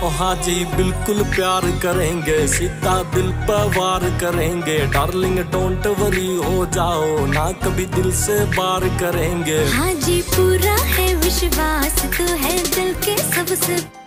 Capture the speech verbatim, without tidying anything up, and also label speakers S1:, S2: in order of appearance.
S1: ओ हाँ जी बिल्कुल प्यार करेंगे, सीधा दिल पर वार करेंगे। डार्लिंग डोंट वरी हो जाओ ना, कभी दिल से बार करेंगे।
S2: हाँ जी पूरा है विश्वास, तो है दिल के सबसे